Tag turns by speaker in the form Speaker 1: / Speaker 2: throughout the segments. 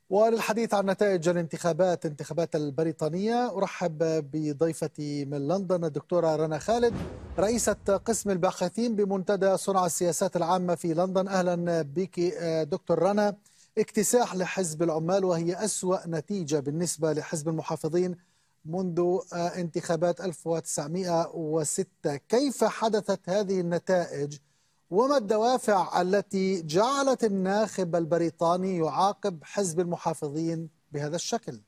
Speaker 1: وللحديث عن نتائج انتخابات البريطانية أرحب بضيفتي من لندن الدكتورة رنا خالد، رئيسة قسم الباحثين بمنتدى صنع السياسات العامة في لندن. أهلا بك دكتور رنا. اكتساح لحزب العمال وهي أسوأ نتيجة بالنسبة لحزب المحافظين منذ انتخابات 1906. كيف حدثت هذه النتائج؟ وما الدوافع التي جعلت الناخب البريطاني يعاقب حزب المحافظين بهذا الشكل؟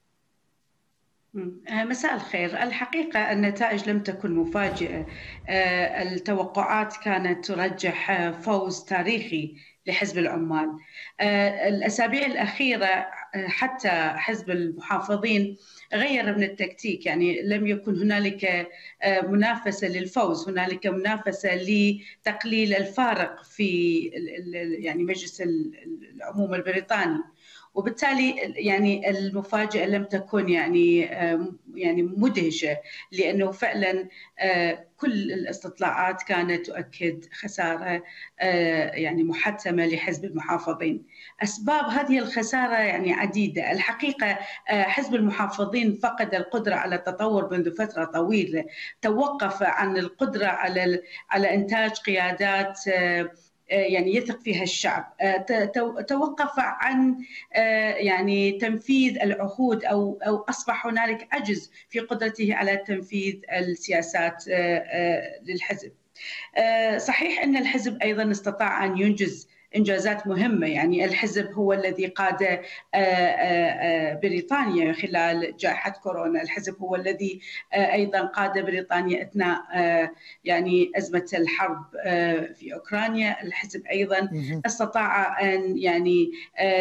Speaker 2: مساء الخير. الحقيقة النتائج لم تكن مفاجئة. التوقعات كانت ترجح فوز تاريخي لحزب العمال. الأسابيع الأخيرة حتى حزب المحافظين غير من التكتيك، يعني لم يكن هنالك منافسة للفوز، هنالك منافسة لتقليل الفارق في يعني مجلس العموم البريطاني، وبالتالي يعني المفاجأة لم تكن يعني مدهشة، لأنه فعلا كل الاستطلاعات كانت تؤكد خسارة يعني محتمة لحزب المحافظين. أسباب هذه الخسارة يعني عديدة. الحقيقة حزب المحافظين فقد القدرة على التطور منذ فترة طويلة، توقف عن القدرة على إنتاج قيادات يعني يثق فيها الشعب، توقف عن يعني تنفيذ العهود أو أصبح هنالك عجز في قدرته على تنفيذ السياسات للحزب. صحيح أن الحزب أيضا استطاع أن ينجز إنجازات مهمة، يعني الحزب هو الذي قاد بريطانيا خلال جائحة كورونا، الحزب هو الذي أيضا قاد بريطانيا أثناء يعني أزمة الحرب في أوكرانيا، الحزب أيضا استطاع أن يعني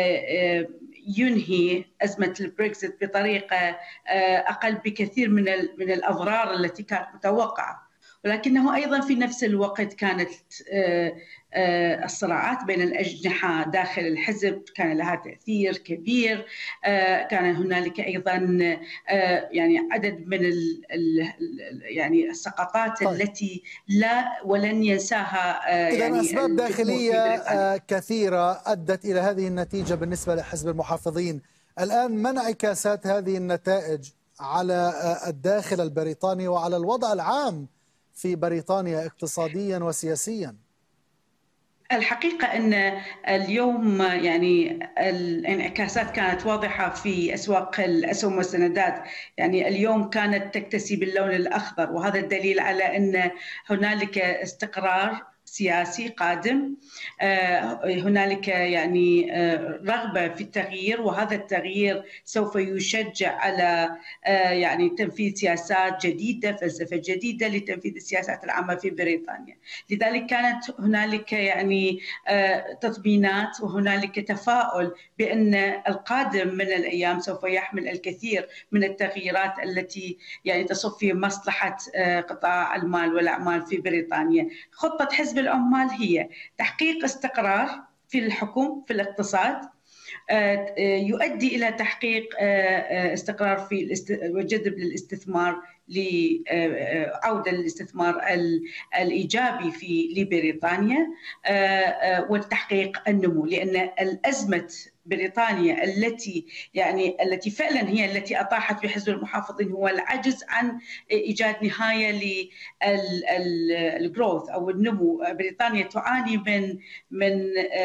Speaker 2: ينهي أزمة البريكزيت بطريقة أقل بكثير من الأضرار التي كانت متوقعة. ولكنه أيضا في نفس الوقت كانت الصراعات بين الأجنحة داخل الحزب كان لها تأثير كبير. كان هنالك أيضا يعني عدد من يعني السقطات التي لا ولن ينساها
Speaker 1: يعني أسباب داخلية كثيرة أدت إلى هذه النتيجة بالنسبة لحزب المحافظين. الآن ما انعكاسات هذه النتائج على الداخل البريطاني وعلى الوضع العام في بريطانيا اقتصاديا وسياسيا؟
Speaker 2: الحقيقة أن اليوم يعني الانعكاسات كانت واضحة في أسواق الأسهم والسندات، يعني اليوم كانت تكتسي باللون الأخضر، وهذا الدليل على أن هنالك استقرار سياسي قادم. هنالك يعني رغبة في التغيير، وهذا التغيير سوف يشجع على يعني تنفيذ سياسات جديدة، فلسفة جديدة لتنفيذ السياسات العامة في بريطانيا. لذلك كانت هنالك يعني تطمينات وهنالك تفاؤل بأن القادم من الأيام سوف يحمل الكثير من التغييرات التي يعني تصب في مصلحة قطاع المال والأعمال في بريطانيا. خطة حزب العمال هي تحقيق استقرار في الحكم في الاقتصاد، يؤدي إلى تحقيق استقرار في وجذب للاستثمار، لعودة للاستثمار الإيجابي في لبريطانيا، والتحقيق النمو، لأن الأزمة بريطانيا التي فعلا هي التي أطاحت بحزب المحافظين هو العجز عن إيجاد نهاية للجروث أو النمو. بريطانيا تعاني من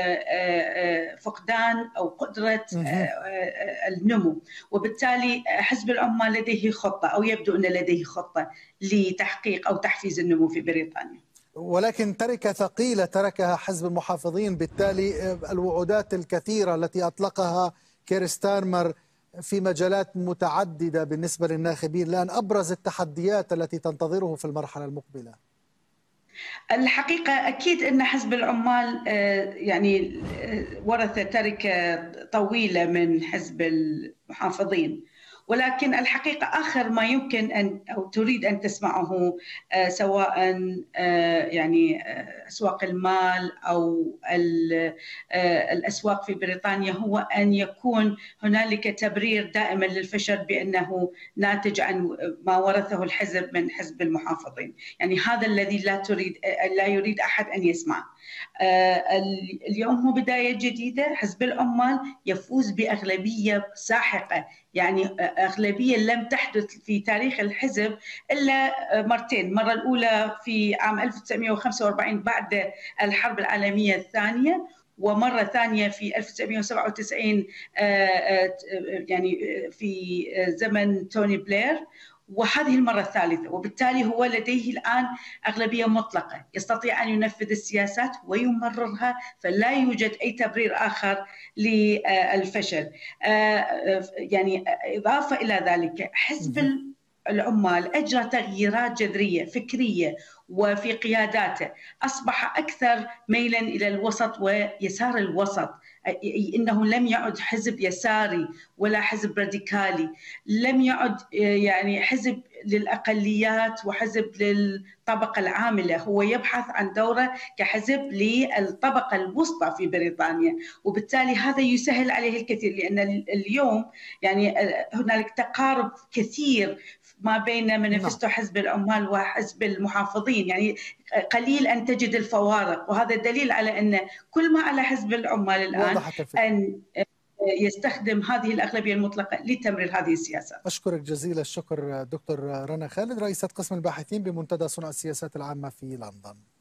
Speaker 2: فقدان أو قدرة النمو، وبالتالي حزب العمال لديه خطة أو يبدو أن لديه خطة لتحقيق أو تحفيز النمو في بريطانيا.
Speaker 1: ولكن تركة ثقيلة تركها حزب المحافظين، بالتالي الوعودات الكثيرة التي أطلقها كير ستارمر في مجالات متعددة بالنسبة للناخبين، لأن أبرز التحديات التي تنتظره في المرحلة المقبلة.
Speaker 2: الحقيقة أكيد أن حزب العمال يعني ورث تركة طويلة من حزب المحافظين، ولكن الحقيقة آخر ما يمكن أن أو تريد أن تسمعه سواء يعني أسواق المال أو الأسواق في بريطانيا هو أن يكون هنالك تبرير دائما للفشل بأنه ناتج عن ما ورثه الحزب من حزب المحافظين. يعني هذا الذي لا يريد أحد أن يسمع. اليوم هو بداية جديدة. حزب العمال يفوز بأغلبية ساحقة، يعني أغلبية لم تحدث في تاريخ الحزب إلا مرتين. المرة الأولى في عام 1945 بعد الحرب العالمية الثانية، ومرة ثانية في 1997 يعني في زمن توني بلير، وهذه المرة الثالثة. وبالتالي هو لديه الآن أغلبية مطلقة، يستطيع أن ينفذ السياسات ويمررها، فلا يوجد أي تبرير آخر للفشل. يعني إضافة إلى ذلك، حزب العمال أجرى تغييرات جذرية فكرية وفي قياداته، أصبح أكثر ميلا إلى الوسط ويسار الوسط. إنه لم يعد حزب يساري ولا حزب راديكالي، لم يعد يعني حزب للأقليات وحزب للطبقة العاملة، هو يبحث عن دوره كحزب للطبقة الوسطى في بريطانيا. وبالتالي هذا يسهل عليه الكثير، لأن اليوم يعني هنالك تقارب كثير ما بين مانيفستو حزب العمال وحزب المحافظين، يعني قليل أن تجد الفوارق. وهذا دليل على أن كل ما على حزب العمال الآن أن يستخدم هذه الأغلبية المطلقة لتمرير هذه السياسات.
Speaker 1: أشكرك جزيل الشكر دكتور رنا خالد، رئيسة قسم الباحثين بمنتدى صنع السياسات العامة في لندن.